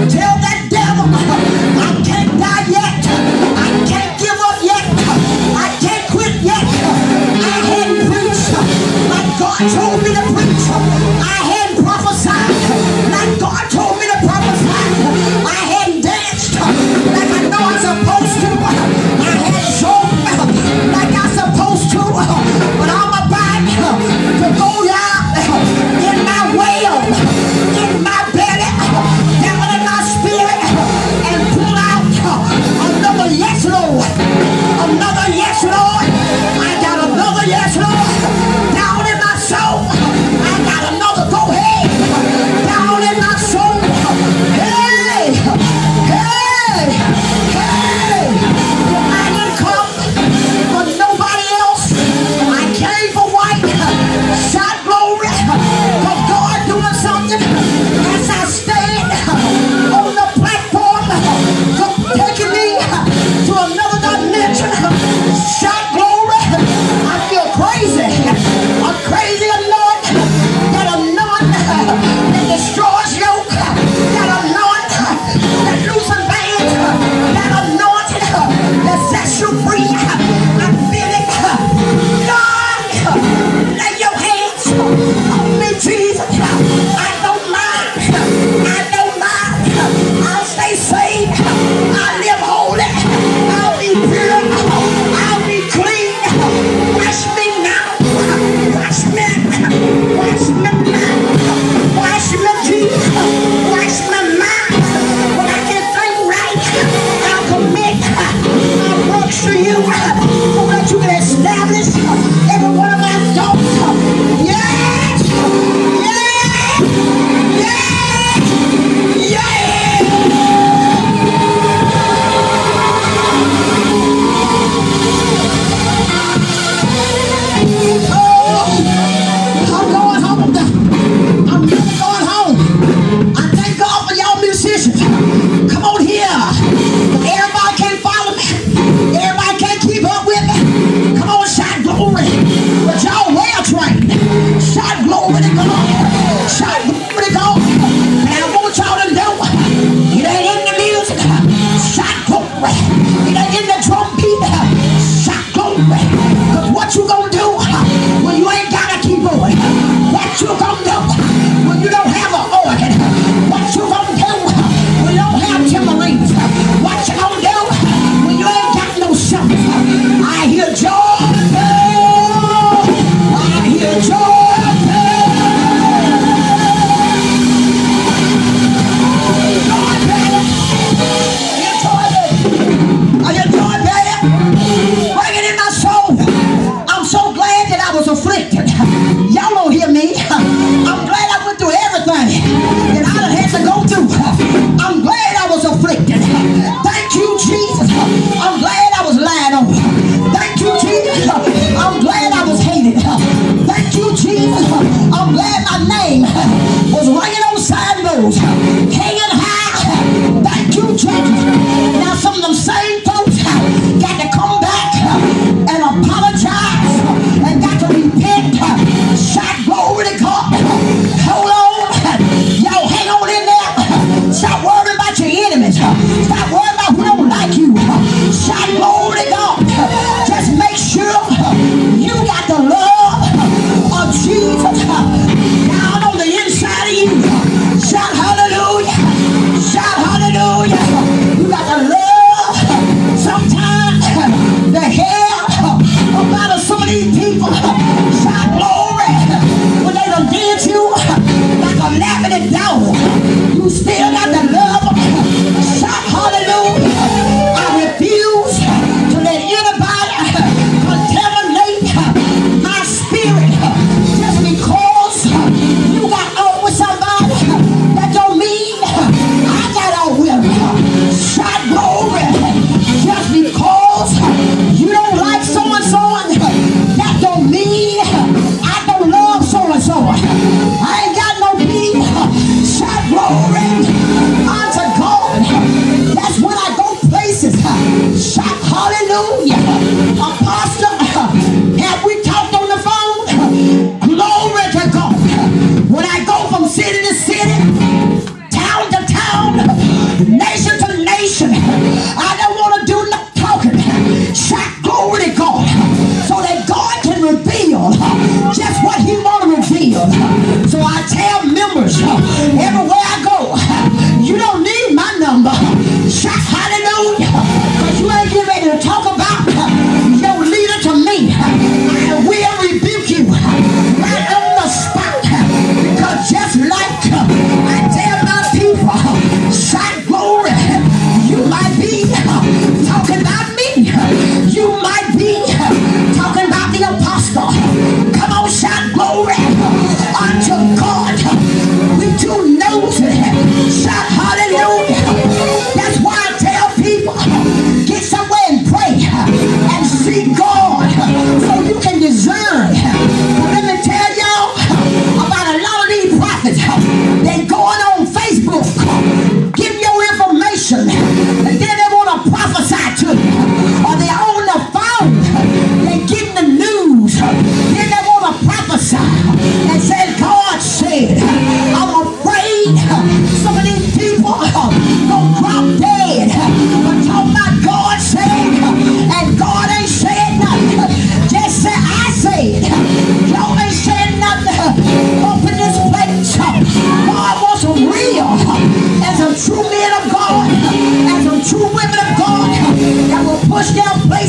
Tell that devil, I can't die yet. I can't give up yet. I can't quit yet. I hadn't preached like God told me to preach. I hadn't prophesied like God told me to prophesy. I hadn't danced like I know I'm supposed to. I hadn't sold like I'm supposed to. But I'm about to go down in my well, in my belly, down in my spirit, and pull out another yes, Lord. Another yes, Lord. I got another yes, Lord. Down in my soul. I got another go ahead. Down in my soul. Hey! Hey! Hey! I didn't come for nobody else. I came for white. Shout glory. For God doing something as I stand on the platform, taking me to another dimension. Shout glory. I feel crazy. I'm crazy enough that that destroys yoke, that that loosens bands, that sets you free. I feel it. God, lay your hands on me, Jesus. I don't mind. I don't mind. I'll stay saved. I'll live holy. I'll be pure. I'll be clean. Wash me now. Wash me. Wash me now. Wash me, Jesus. Wash my mind. When I can think right, I'll commit my works to you so that you can establish every one of my thoughts. Yes! Yes! Yes! Yes! Oh, I'm going home. I'm really going home. I thank God for y'all musicians. Come on here. Everybody can't follow me. Everybody can't keep up with me. Come on, shout glory. But y'all well trained. Shout glory to God. Shout glory to God. And I want y'all to know it ain't in the music. Shout glory. It ain't in the drum beat. Shout glory. Because what you gonna do when you ain't got a keyboard? What you gonna do when you don't have an organ? What you gonna do when you don't have tambourines? What you gonna do when you ain't got no shovel? I hear joy. I hear joy. I hear joy, baby. Bring it in my soul. I'm so glad that I was afflicted. Y'all don't hear me. I'm glad I went through everything that I done had to go through. I'm glad I was afflicted. Thank you, Jesus. I'm glad I was lied on. Thank you, Jesus. I'm glad I was hated. Thank you, Jesus. I'm glad my name was ringing on side roads, hanging high. Thank you, Jesus. Now some of them same folks got to come back and apologize and got to repent. Shout glory to God. Hold on. Y'all hang on in there. Stop worrying about your enemies. Stop worrying about who don't like you. Shout glory to God. Just make sure you got the love of Jesus down on the inside of you. Shout hallelujah. Shout hallelujah. You got the love. Sometimes the hell about some of these people. Shout glory. When they done did you like a laughing dog, you still got the love. Shout hallelujah. I refuse to let anybody contaminate my spirit just because you got on with somebody. That don't mean I got on with them. Shout glory. Just because you don't like so-and-so, that don't mean I don't love so-and-so. I ain't got no beef. Shout glory unto God. That's when I go places. Shout hallelujah. Apostle, have we talked on the phone? Glory to God. When I go from city to city, town to town, nation to nation. I don't want to do no talking. Shout glory to God so that God can reveal just what he want to reveal. So I tell members everywhere I go, you don't need my number. Shout hallelujah, because you ain't getting ready to talk about your leader to me. I will rebuke you right on the spot, because just like I tell my people, shout glory, you might be talking about me. You might be talking about the apostle. Come on, shout glory unto God. We too nosy. Shout hallelujah. That's why I tell people, get somewhere and pray and seek God so you can discern. Let me tell y'all about a lot of these prophets. They going on Facebook, give your information, and then they want to prophesy to you. Or they on the phone, they give the news, then they want to prophesy and say, God said. I'm afraid some of these people gonna drop dead. But talk about God said, and God ain't said nothing. Just say, I said. Y'all ain't said nothing. Open this place. God wants some real and some true men of God and some true women of God that will push their place